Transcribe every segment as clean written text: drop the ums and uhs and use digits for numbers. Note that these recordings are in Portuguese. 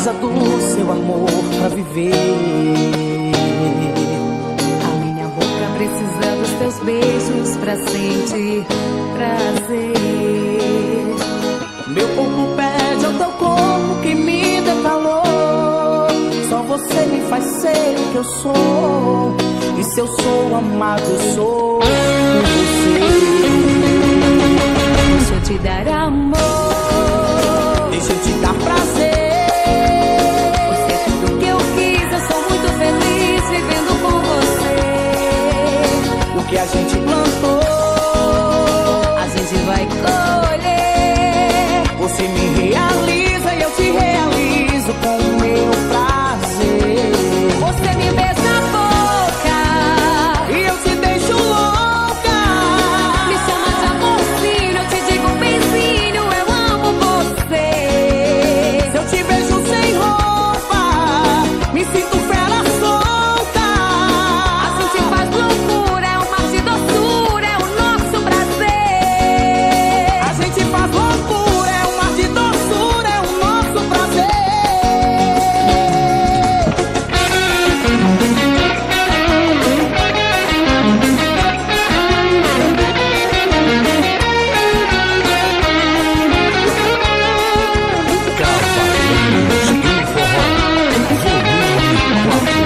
precisa do seu amor pra viver. A minha boca precisa dos teus beijos pra sentir prazer. Meu corpo pede ao teu corpo que me dê calor. Só você me faz ser o que eu sou. E se eu sou amado, eu sou por você. Deixa eu te dar amor, Deixa eu te dar prazer. você é tudo que eu quis, eu sou muito feliz vivendo com você. O que a gente plantou, A gente vai colher. você me realiza e eu te realizo com o meu prazer. Você me beija a boca, E eu te deixo louca. me chama de amorzinho, eu te digo benzinho, eu amo você. Se eu te vejo sem roupa, me sinto fera solta. A gente faz loucura, é um mar de doçura, é o nosso prazer. A gente faz loucura, é um mar de doçura, é o nosso prazer. Cavaleiros do Forró, volume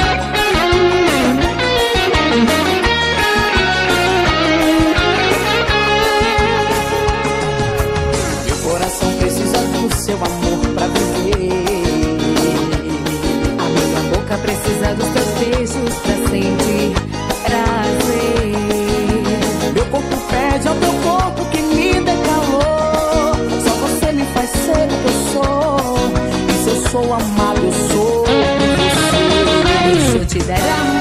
4. Meu coração precisa do seu amor pra viver. A minha boca precisa dos teus beijos pra sentir prazer. Meu corpo pede ao teu corpo que me dê calor. Só você me faz ser o que eu sou. E se eu sou amado, eu sou por você. Deixa eu te dar amor,